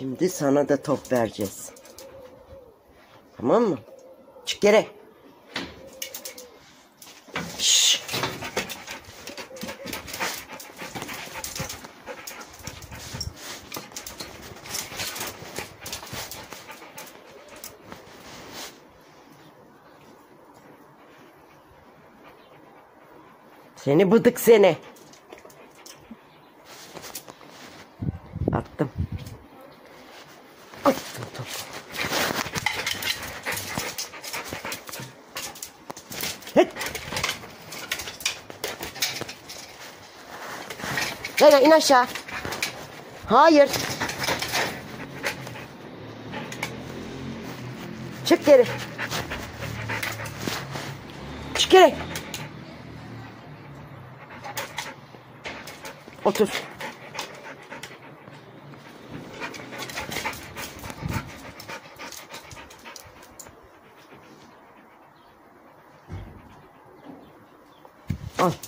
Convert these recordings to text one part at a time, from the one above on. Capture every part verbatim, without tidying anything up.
Şimdi sana da top vereceğiz. Tamam mı? Çık yere. Şşş. Seni bıdık seni. Attım. Attım topu. Hıt. Gel in aşağı. Hayır. Çık geri. Çık geri. Otur. Al.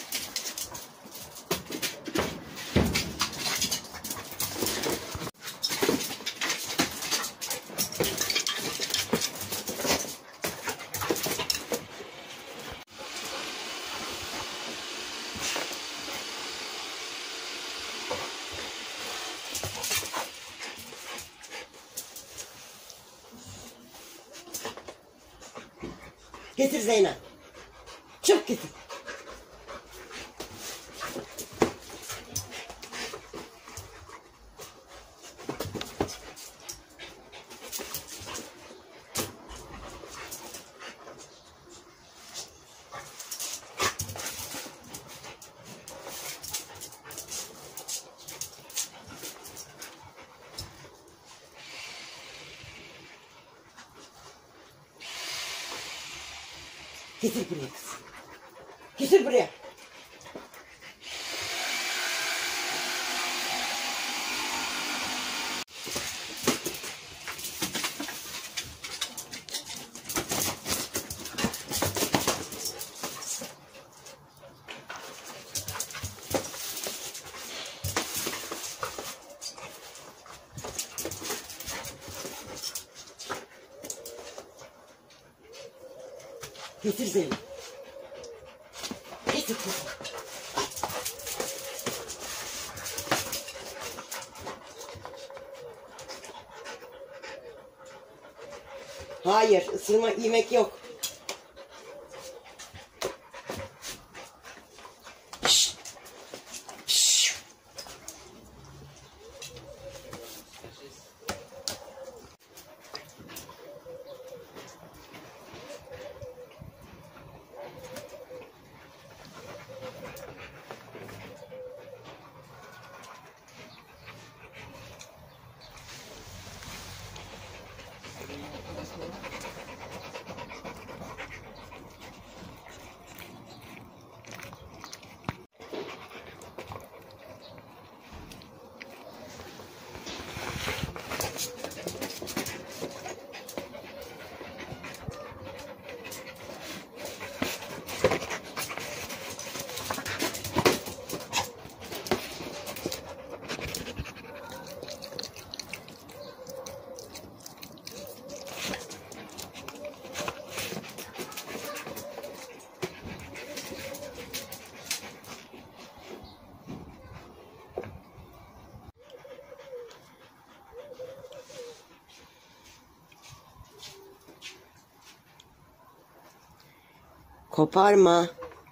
Getir Zeynep. Çabuk getir. Getir buraya kız. Getir buraya. Getir Zeynep. Getir kızım. Hayır, ısırma, yemek yok. Şşt. Şşt. Koparma.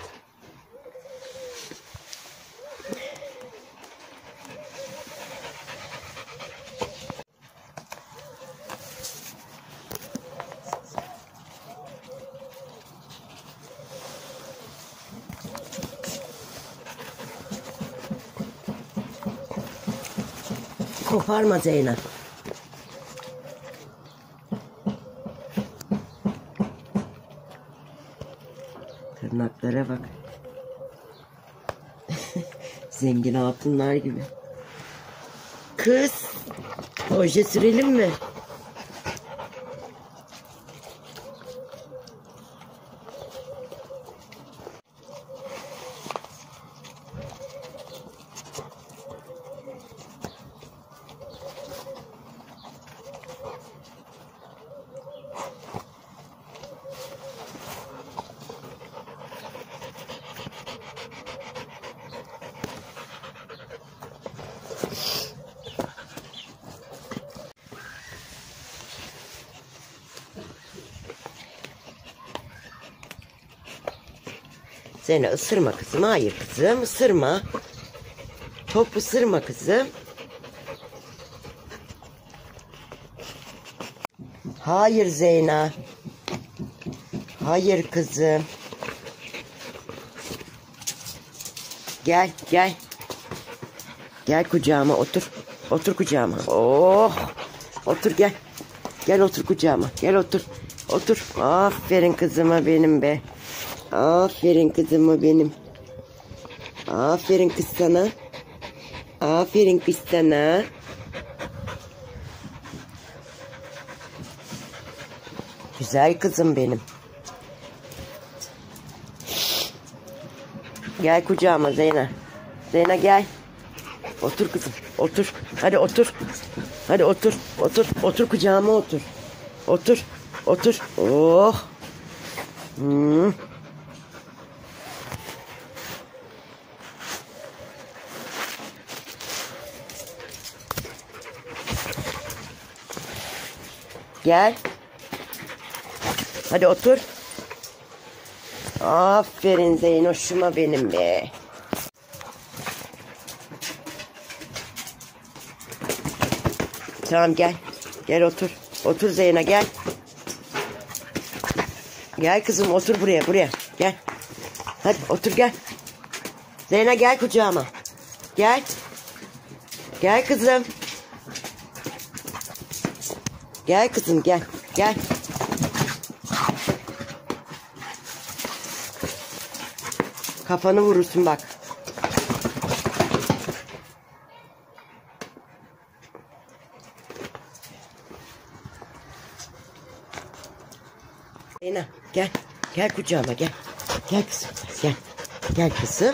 Koparma Zeynep. Tırnaklara bak. Zengin hatunlar gibi. Kız, oje sürelim mi? Zeynep ısırma kızım. Hayır kızım, ısırma. Top ısırma kızım. Hayır Zeyna. Hayır kızım. Gel gel. Gel kucağıma otur. Otur kucağıma. Oh. Otur gel. Gel otur kucağıma. Gel otur. Otur. Aferin kızıma benim be. Aferin kızıma benim. Aferin kız sana. Aferin kız sana. Güzel kızım benim. Gel kucağıma Zeyna. Zeyna gel. Otur kızım. Otur. Hadi otur. Hadi otur. Otur. Otur kucağıma otur. Otur. Otur. Oh. Hmm. Gel. Hadi otur. Aferin Zeynoş'uma benim be. Tamam gel. Gel otur. Otur Zeyna gel. Gel kızım otur buraya buraya. Gel. Hadi otur gel. Zeyna gel kucağıma. Gel. Gel kızım. Gel kızım gel. Gel. Kafanı vurursun bak. Zeyna gel. Gel kucağıma gel. Gel kızım. Gel. Gel kızım.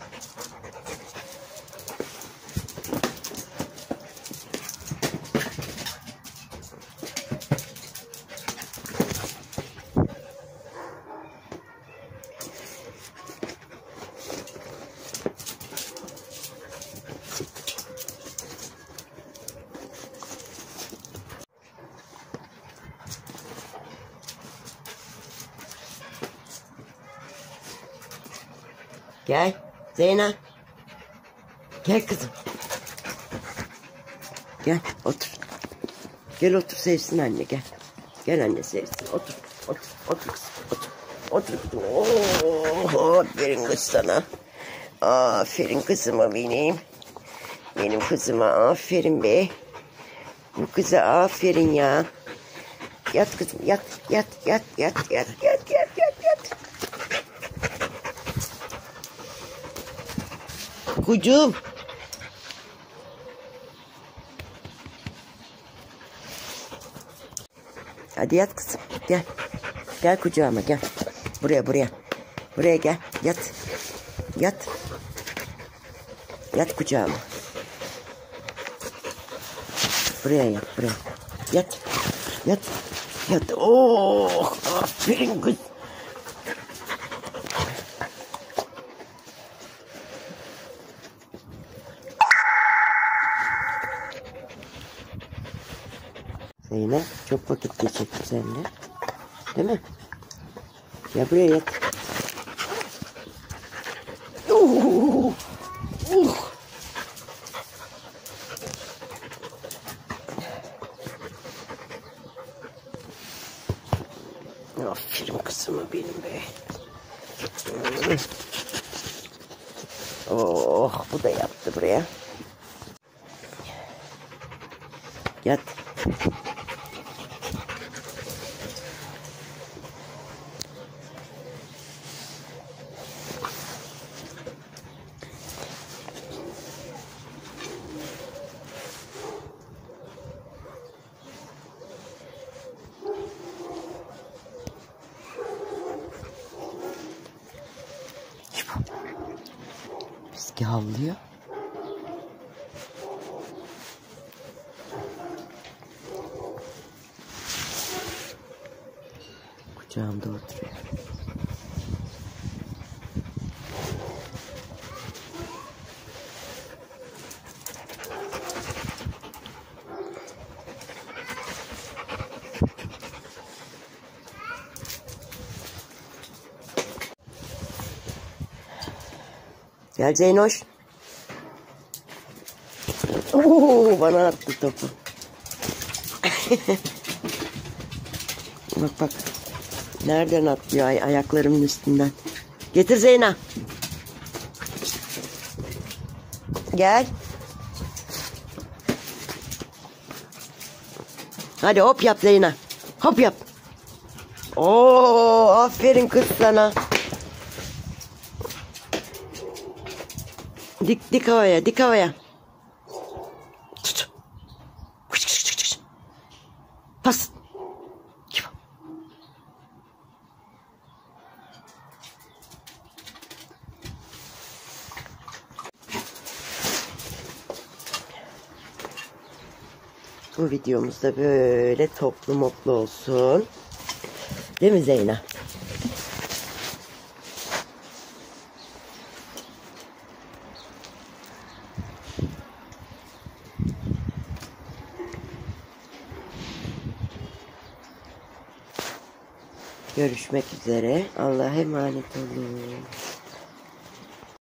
Gel Zeyna. Gel kızım. Gel otur. Gel otur sevsin anne gel. Gel anne sevsin. Otur. Otur. Otur kızım. Otur. Otur kızım. Oh, aferin kız sana. Aferin kızıma benim. Benim kızıma aferin be. Bu kıza aferin ya. Yat kızım yat yat yat yat yat yat yat yat yat. Kucuğum. Hadi yat kızım. Gel. Gel kucağıma gel. Buraya buraya. Buraya gel. Yat. Yat. Yat kucağıma. Buraya yat. Buraya. Yat. Yat. Yat. Oh, aferin kız. Zeynep çok vakit geçirdik seninle. Değil mi? Ya buraya yat. Uh, uh. Aferin kızıma benim be. Oh, bu da yattı buraya. Yat. Biski havlıyor. Kucağımda oturuyor. Gel Zeynoş. Oo, bana attı topu. Bak bak. Nereden atlıyor ay ayaklarımın üstünden. Getir Zeyna. Gel. Hadi hop yap Zeyna. Hop yap. Oo, aferin kız sana. Dik dik havaya, dik havaya. Tut. Pas. Bu videomuz da böyle toplu mutlu olsun. Değil mi Zeyna? Görüşmek üzere. Allah'a emanet olun.